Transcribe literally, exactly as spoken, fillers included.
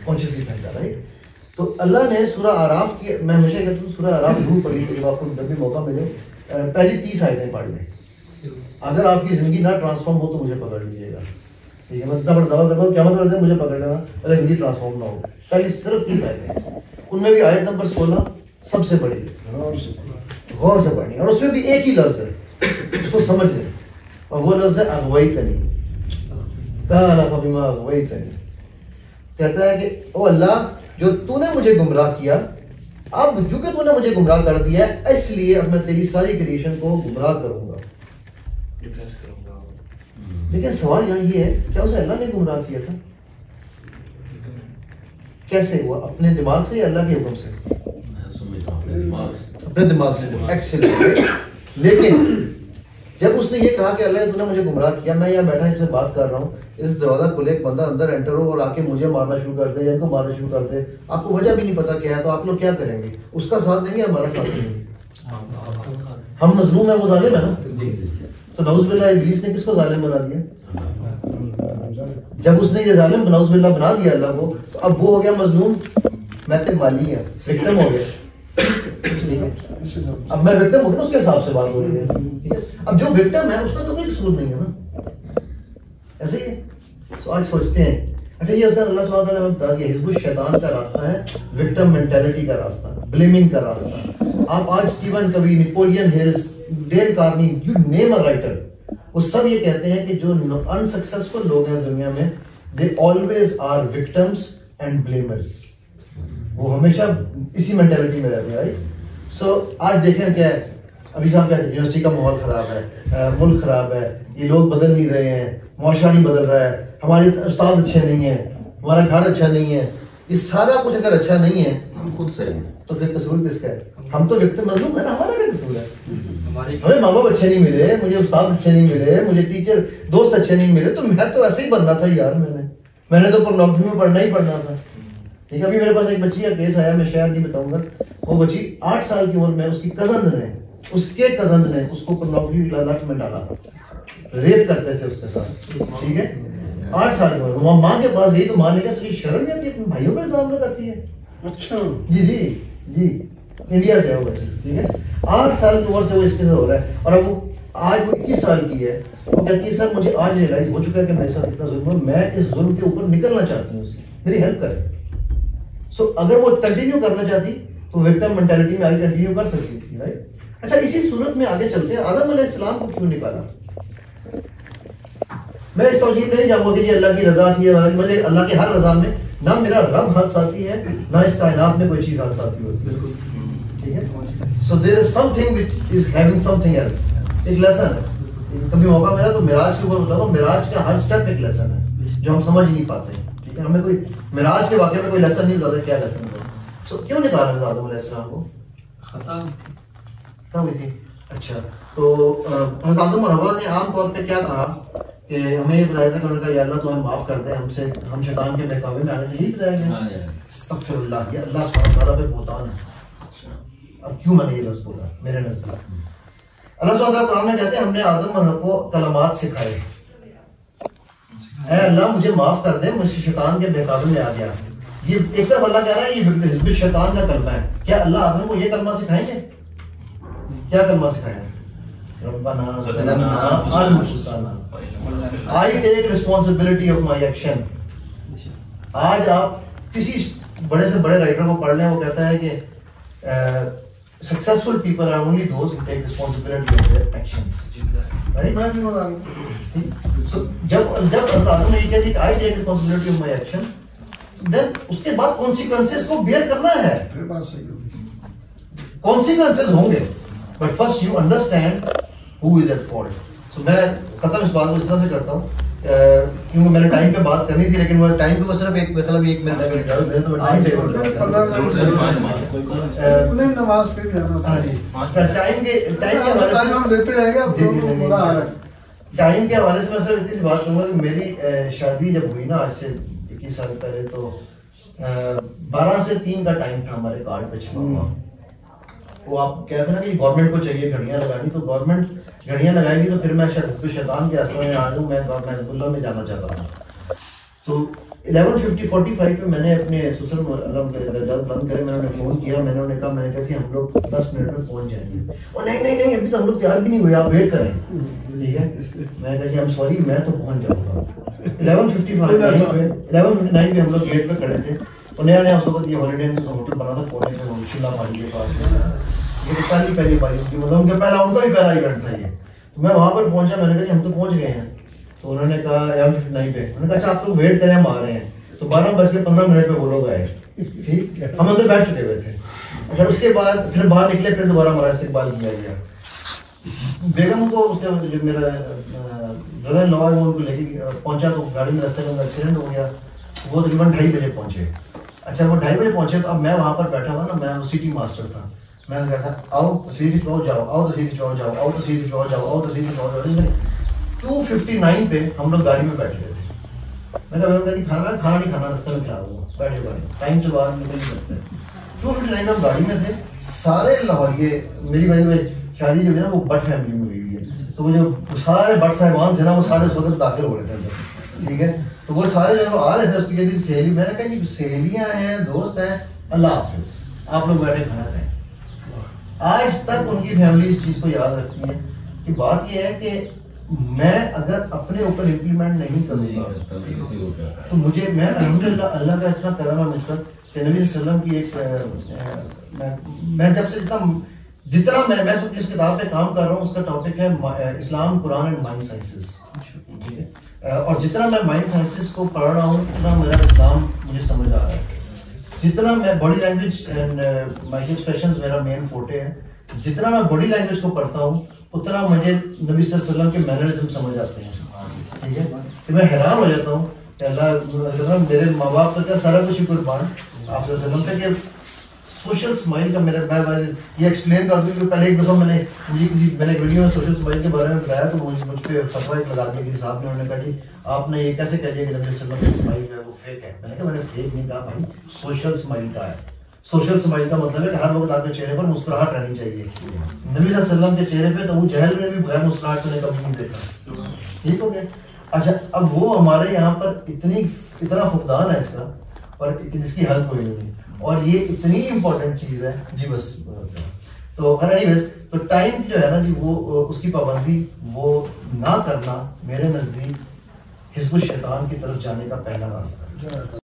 Consciously پھینکا, right. تو اللہ نے سورہ آراف کی, میں ہمیشہ کہتا ہوں سورہ آراف ضرور پڑھی, جب آپ کو جب بھی موقع ملے پہلی تیس آیتیں پڑھ لیں. اگر آپ کی زندگی نہ ٹرانسفارم ہو تو مجھے پکڑ لیجیے گا, ٹھیک ہے. میں اتنا بڑا دعویٰ کرتا ہوں, کیا مطلب ہے مجھے پکڑ لینا اگر زندگی ٹرانسفارم نہ ہو. پہلی صرف تیس آیتیں, ان میں بھی آیت نمبر سولہ سب سے بڑی, غور سے پڑھنی, اور اس میں بھی ایک ہی لفظ ہے, اس کو سمجھ لیں, اور وہ لفظ ہے اغویتنی. قال فبما اغویتنی, کہتا ہے کہ او اللہ جو تو نے مجھے گمراہ کیا, اب کیونکہ تو نے مجھے گمراہ کر دیا ہے اس لیے اب میں تیری ساری کریشن کو گمراہ کروں گا, ڈپریس کروں گا. لیکن سوال یہاں یہ ہے, کیا اسے اللہ نے گمراہ کیا تھا؟ کیسے ہوا؟ اپنے دماغ سے یا اللہ کے حکم سے؟ اپنے دماغ سے. ایکسلنٹ. لیکن جب اس نے یہ کہا کہ اللہ تو نے مجھے گمراہ کیا, میں یہاں بیٹھا ان سے بات کر رہا ہوں, اس دروازہ کھلے ایک بندہ اندر انٹر ہو اور آ کے مجھے مارنا شروع کر دے یا ان کو مارنا شروع کر دے, آپ کو وجہ بھی نہیں پتا کیا ہے, تو آپ لوگ کیا کریں گے؟ اس کا ساتھ دیں گے, ہمارا ساتھ دیں گے؟ ہم مظلوم ہیں, وہ ظالم ہے نا. تو نعوذ باللہ ابلیس نے کس کو ظالم بنا دیا؟ جب اس نے یہ ظالم نعوذ باللہ بنا دیا اللہ کو, تو اب وہ ہو گیا مظلوم, میں تے مالی ہے, وکٹم ہو گیا. اب میں وکٹم ہو گیا, اس کے حساب سے بات ہو رہی ہے. اب جو وکٹم ہے اس کا تو کوئی قصور نہیں ہے نا, ایسے ہی. سو آج سوچتے ہیں اچھا یہ اللہ سبحانہ وتعالیٰ نے بتا دیا حزب الشیطان کا راستہ ہے وکٹم مینٹیلٹی کا راستہ, بلیمنگ کا راستہ. آپ آج Steven Covey, Napoleon Hills, Dale Carnegie, you name a writer, وہ سب یہ کہتے ہیں کہ جو انسکسیسفل لوگ ہیں دنیا میں, they always are victims and blamers. وہ ہمیشہ اسی مینٹیلٹی میں رہتے ہیں, رائٹ. سو آج دیکھیں کیا ہے, ابھی صاحب کیا ہے, یونیورسٹی کا ماحول خراب ہے, ملک خراب ہے, یہ لوگ بدل نہیں رہے ہیں, معاشرہ نہیں بدل رہا ہے, ہمارے استاد اچھے نہیں ہیں, ہمارا گھر اچھا نہیں ہے, یہ سارا کچھ اگر اچھا نہیں ہے, ہم خود صحیح ہیں, تو پھر قصور کس کا ہے؟ ہم تو وکٹم مظلوم ہے نا, ہمارا کیا قصور ہے؟ ہمیں ماں باپ اچھے نہیں ملے, مجھے استاد اچھے نہیں ملے, مجھے ٹیچر دوست اچھے نہیں ملے, تو میں تو ایسے ہی بننا تھا یار, میں نے میں نے تو پورنوگرافی میں پڑھنا ہی پڑھنا تھا. ٹھیک ہے. ابھی میرے پاس ایک بچی کا کیس آیا, میں شاید نہیں بتاؤں گا. وہ بچی آٹھ سال کی عمر میں, اس کی کزنز نے اس کے کزنز نے اس کو پورنوگرافی کی لت میں ڈالا, ریپ کرتے تھے اس کے ساتھ. ٹھیک ہے. آٹھ سال کی عمر, وہ ماں کے پاس گئی تو ماں نے کہا تجھے شرم نہیں آتی, اپنے بھائیوں پہ الزام لگاتی ہے. اچھا جی جی جی انڈیا سے ہے وہ بچی. ٹھیک ہے. آٹھ سال کی عمر سے وہ اس کے ساتھ ہو رہا ہے, اور اب وہ آج وہ اکیس سال کی ہے. وہ کہتی ہے سر مجھے آج ریئلائز ہو چکا ہے کہ میرے ساتھ اتنا ظلم ہے, میں اس ظلم کے اوپر نکلنا چاہتی ہوں, اس سے میری ہیلپ کرے. سو اگر وہ کنٹینیو کرنا چاہتی تو وکٹم مینٹیلٹی میں آگے کنٹینیو کر سکتی تھی, رائٹ. اچھا اسی صورت میں آگے چلتے ہیں, آدم علیہ السلام کو کیوں نکالا؟ میں اس توجیہ میں نہیں جاؤں گا کہ یہ اللہ کی رضا تھی, مجھے اللہ کے ہر رضا میں نہ میرا رب حد ساتھی ہے, نہ اس کائنات میں کوئی چیز حد ساتھی ہوتی. بالکل ٹھیک ہے. So there is something which is having something else. ایک لیسن ہے, کبھی موقع ملا تو معراج کے اوپر بتاؤں, معراج کا ہر اسٹیپ ایک لیسن ہے جو ہم سمجھ نہیں پاتے ہیں. ٹھیک ہے. ہمیں کوئی معراج کے واقعے میں کوئی لیسن نہیں بتاتا کیا لیسن ہے. سو کیوں نکالا تھا آدم علیہ السلام کو؟ خطا کیا ہوئی تھی. اچھا تو حضرت آدم اور حوا نے عام طور پہ کیا کہا کہ ہمیں یہ بتایا تھا کہ یا اللہ تو ہمیں معاف کر دے, ہم سے ہم شیطان کے بہکاوے میں آنے تھے, یہی بتایا گیا. استغفر اللہ, یہ اللہ سبحانہ تعالیٰ پہ بہتان ہے. اب کیوں میں نے یہ لفظ بولا میرے نزدیک, اللہ سبحانہ تعالیٰ قرآن میں کہتے ہیں ہم نے آدم اور حوا کو کلمات سکھائے, اے اللہ مجھے معاف کر دے, مجھے شیطان کے بہکاوے میں آ گیا. یہ ایک طرف اللہ کہہ رہا ہے یہ حزب الشیطان کا کلمہ ہے. کیا اللہ آدم کو یہ کلمہ سکھائیں گے؟ کیا کلمہ سکھائیں گے؟ ربنا ظلمنا انفسنا, I take responsibility of my action. آج آپ کسی بڑے سے بڑے رائٹر کو پڑھ لیں, وہ کہتا ہے کہ successful people are only those who take responsibility of their actions. So جب جب اللہ نے یہ کہا کہ I take responsibility of my action, then اس کے بعد consequences کو bear کرنا ہے. consequences ہوں گے, but first you understand who is at fault. So میں ختم اس بات کو اس طرح سے کرتا ہوں کیونکہ میں نے ٹائم پہ بات کرنی تھی, لیکن وہ ٹائم پہ صرف ایک مطلب ایک منٹ میں اجازت دیں تو میں ٹائم ٹیبل نماز پہ بھی آنا. ہاں جی, ٹائم کے ٹائم کے حوالے سے لیتے رہے گا. ٹائم کے حوالے سے میں صرف اتنی سی بات کروں گا کہ میری شادی جب ہوئی نا آج سے اکیس سال پہلے, تو بارہ سے تین کا ٹائم تھا ہمارے کارڈ پہ چھپا ہوا. وہ آپ کہتے ہیں نا کہ گورنمنٹ کو چاہیے گھڑیاں لگانی, تو گورنمنٹ گھڑیاں لگائے گی تو پھر میں شیطان کے اثر میں آ جاؤں, میں حزب اللہ میں جانا چاہتا ہوں. تو الیون ففٹی فورٹی فائیو پہ میں نے اپنے سسر درجات بند کرے، میں نے انہیں فون کیا، میں نے انہیں کہا، میں نے کہا کہ ہم لوگ دس منٹ میں پہنچ جائیں گے. اور نہیں نہیں نہیں ابھی تو ہم لوگ تیار بھی نہیں ہوئے، آپ ویٹ کریں. ٹھیک ہے، میں نے کہا جی ایم سوری میں تو پہنچ جاؤں گا. Eleven fifty five eleven fifty nine پہ ہم لوگ گیٹ پہ کھڑے تھے، اور نیا نیا اس وقت یہ ہالیڈے ان ہوٹل بنا تھا پونے میں شملہ پہاڑی کے پاس. یہ تو پہلی پہلی باری اس کی، مطلب ان کا پہلا ان کا بھی پہلا ایونٹ تھا یہ. تو میں وہاں پر پہنچا، میں نے کہا کہ ہم تو پہنچ گئے ہیں. تو انہوں نے کہا الیون ففٹی نائن پہ، انہوں نے کہا اچھا آپ لوگ ویٹ کریں ہم آ رہے ہیں. تو بارہ بج کے پندرہ منٹ پہ وہ لوگ آئے. ٹھیک، ہم اندر بیٹھ چکے ہوئے تھے. اچھا اس کے بعد پھر باہر نکلے، پھر دوبارہ ہمارا استقبال کیا گیا. بیگم کو اس کا جو میرا بردر لا ہے وہ ان کو لے کے پہنچا، تو گاڑی میں راستے میں ایکسیڈنٹ ہو گیا. وہ تقریباً ڈھائی بجے پہنچے. اچھا وہ ڈھائی بجے پہنچے تو اب میں وہاں پر بیٹھا ہوا نا، میں سٹی ماسٹر تھا. میں نے کہا تھا آؤ تصویر کھچواؤ جاؤ، آؤ تصویر کھچواؤ جاؤ، آؤ تصویر کھچواؤ جاؤ، آؤ تصویر کھچواؤ جاؤ. ٹو ففٹی نائن پہ ہم لوگ گاڑی میں بیٹھ گئے تھے. میں کہا نہیں کھانا کھانا نہیں کھانا راستے میں خراب ہوا، بیٹھے بیٹھے ٹائم سے باہر نکل نہیں سکتے. ٹو ففٹی نائن میں ہم گاڑی میں تھے سارے لاہور. یہ میری وجہ سے شادی جو ہے نا وہ بٹ فیملی میں ہوئی ہے، تو وہ جو سارے بٹ صاحبان تھے نا وہ سارے اس وقت داخل ہو رہے تھے اندر. ٹھیک ہے، تو وہ سارے جو آ رہے تھے اس کی سہیلی. میں نے کہا جی سہیلیاں ہیں، دوست ہیں، اللہ حافظ، آپ لوگ بیٹھے کھانا کھائیں. آج تک ان کی فیملی اس چیز کو یاد رکھتی ہے کہ بات یہ ہے کہ میں اگر اپنے اوپر امپلیمنٹ نہیں کروں گا تو مجھے، میں الحمدللہ اللہ کا اتنا کرم ہے مجھ پر کہ نبی صلی اللہ علیہ وسلم کی ایک، میں جب سے جتنا جتنا میں میں اس کتاب پہ کام کر رہا ہوں اس کا ٹاپک ہے Islam, Quran and mind sciences. ٹھیک ہے، اور جتنا میں مائنڈ سائنسز کو پڑھ رہا ہوں اتنا میرا اسلام مجھے سمجھ آ رہا ہے. جتنا میں body language and micro expressions میرا مین فوٹے ہے، جتنا میں باڈی لینگویج کو پڑھتا ہوں اتنا مجھے نبی صلی اللہ علیہ وسلم کے مینرزم سمجھ آتے ہیں. ٹھیک ہے، کہ میں حیران ہو جاتا ہوں کہ اللہ میرے ماں باپ کا کیا سارا کچھ ہی قربان آپ صلی اللہ علیہ وسلم پہ. کہ سوشل اسمائل کا میرا میں یہ ایکسپلین کر دوں کہ پہلے ایک دفعہ میں نے مجھے کسی میں نے ایک ویڈیو میں سوشل اسمائل کے بارے میں بتایا تو مجھ مجھ پہ فتویٰ ایک لگا دیا کسی صاحب نے. انہوں نے کہا جی آپ نے یہ کیسے کہہ دیا کہ نبی صلی اللہ علیہ وسلم کا اسمائل جو ہے وہ فیک ہے. میں نے کہا میں نے فیک نہیں کہا بھائی، سوشل اسمائل کا ہے. سوشل اسمائل کا مطلب ہے کہ ہر وقت آپ کے چہرے پر مسکراہٹ رہنی چاہیے. نبی صلی اللہ علیہ وسلم کے چہرے پہ تو وہ جہل نے بھی بغیر مسکراہٹ نے کبھی نہیں دیکھا. ٹھیک ہو گیا. اچھا اب وہ ہمارے یہاں پر اتنی اتنا فقدان ہے اس کا، اور اس کی حل کوئی نہیں، اور یہ اتنی امپورٹنٹ چیز ہے. جی بس تو اینی ویز تو ٹائم جو ہے نا جی وہ اس کی پابندی وہ نہ کرنا میرے نزدیک حزب الشیطان کی طرف جانے کا پہلا راستہ ہے.